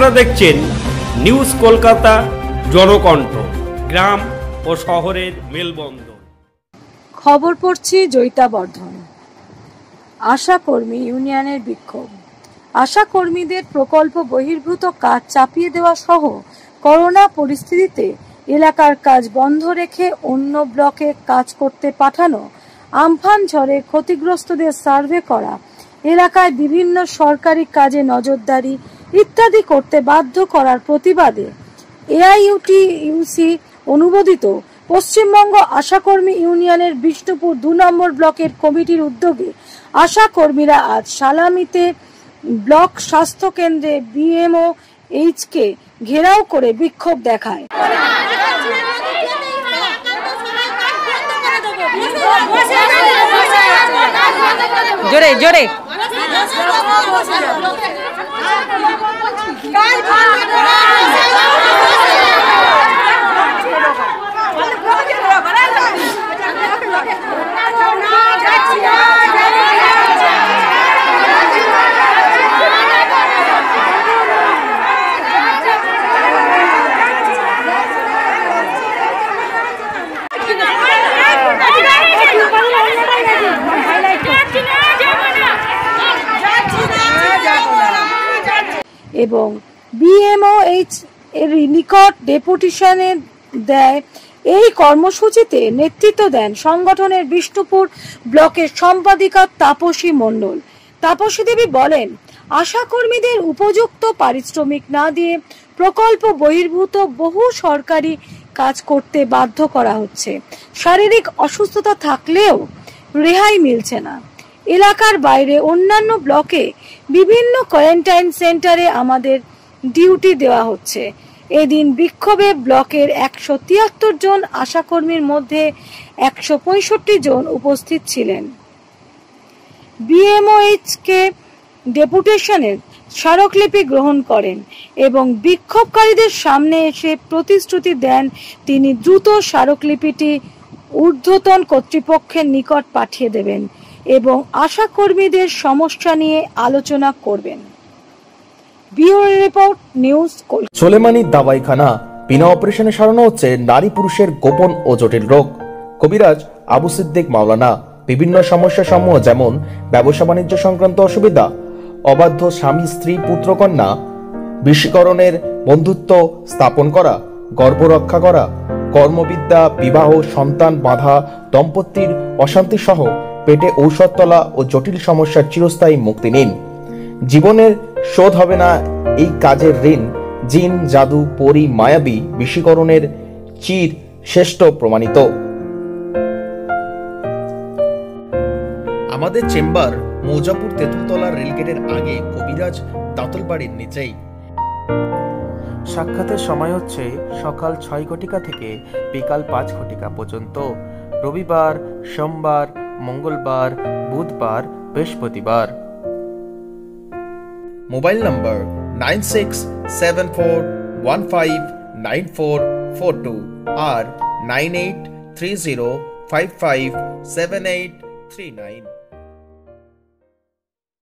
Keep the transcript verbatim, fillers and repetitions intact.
আপনারা দেখছেন নিউজ কলকাতা জনকণ্ঠ, গ্রাম ও শহরের মেলবন্ধন। খবর পড়ছি জয়িতা বর্ধন। আশা কর্মী ইউনিয়নের বিক্ষোভ। আশা কর্মীদের প্রকল্প বহির্ভূত কাজ চাপিয়ে দেওয়া সহ করোনা পরিস্থিতিতে এলাকার কাজ বন্ধ রেখে অন্য ব্লকে কাজ করতে পাঠানো, আমফান ঝড়ে ক্ষতিগ্রস্তদের সার্ভে করা, এলাকায় বিভিন্ন সরকারি কাজে নজরদারি ইত্যাদি করতে বাধ্য করার প্রতিবাদে এআইইউটিইউসি অনুমোদিত পশ্চিমবঙ্গ আশাকর্মী ইউনিয়নের বিষ্ণুপুর দু নম্বর ব্লকের কমিটির উদ্যোগে আশা কর্মীরা আজ সালামিতে ব্লক স্বাস্থ্য কেন্দ্রে বিএমও এইচ কে ঘেরাও করে বিক্ষোভ দেখায়। জোরে জোরে এবং বিএমওএইচ এর নিকট ডেপুটেশনে দেয়। এই কর্মসূচিতে নেতৃত্ব দেন সংগঠনের বিষ্ণুপুর ব্লকের সম্পাদিকা তাপসী মণ্ডল। তাপসী দেবী বলেন, আশা কর্মীদের উপযুক্ত পারিশ্রমিক না দিয়ে প্রকল্প বহির্ভূত বহু সরকারি কাজ করতে বাধ্য করা হচ্ছে। শারীরিক অসুস্থতা থাকলেও রেহাই মিলছে না। এলাকার বাইরে অন্যান্য ব্লকে বিভিন্ন কোয়ারেন্টাইন সেন্টারে আমাদের ডিউটি দেওয়া হচ্ছে। এদিন বিক্ষোভে ব্লকের একশো তিয়াত্তর জন আশাকর্মীর মধ্যে একশো পঁয়ষট্টি জন উপস্থিত ছিলেন। বিএমওএইচ কে ডেপুটেশনের স্মারকলিপি গ্রহণ করেন এবং বিক্ষোভকারীদের সামনে এসে প্রতিশ্রুতি দেন তিনি দ্রুত স্মারকলিপিটি ঊর্ধ্বতন কর্তৃপক্ষের নিকট পাঠিয়ে দেবেন এবং আশা কর্মীদের সমস্যা নিয়ে আলোচনা করবেন। Bureau report, news Kolkata. সোলেমানির দাওয়াইখানা, বিনা অপারেশনে সারানো হচ্ছে নারী পুরুষের গোপন ও জটিল রোগ। কবিরাজ আবু সিদ্দিক মাওলানা বিভিন্ন সমস্যা সমূহ যেমন ব্যবসা বাণিজ্য সংক্রান্ত অসুবিধা, অবাধ্য স্বামী স্ত্রী পুত্র কন্যা, বিশ্বকরণের বন্ধুত্ব স্থাপন করা, গর্ভ রক্ষা করা, কর্মবিদ্যা, বিবাহ, সন্তান বাঁধা, দম্পতির অশান্তি সহ পেটে ঔষধ তলা ও জটিল সমস্যার চিরস্থায়ী মুক্তি নিন। জীবনের শোধ হবে না এই কাজের ঋণ। জিন, জাদু, পরি, মায়াবী, বিশ্বকরণের চির শ্রেষ্ঠ প্রমাণিত। আমাদের চেম্বার মৌজাপুর তেঁতুলতলা রেলগেটের আগে, কবিরাজ দাঁতলবাড়ির নিচেই। সাক্ষাতের সময় হচ্ছে সকাল ছয় ঘটিকা থেকে বিকাল পাঁচ ঘটিকা পর্যন্ত, রবিবার, সোমবার, মঙ্গলবার, বুধবার, বৃহস্পতিবার। Mobile number nine six seven four one five nine four four two আর nine eight three zero five five seven eight three nine.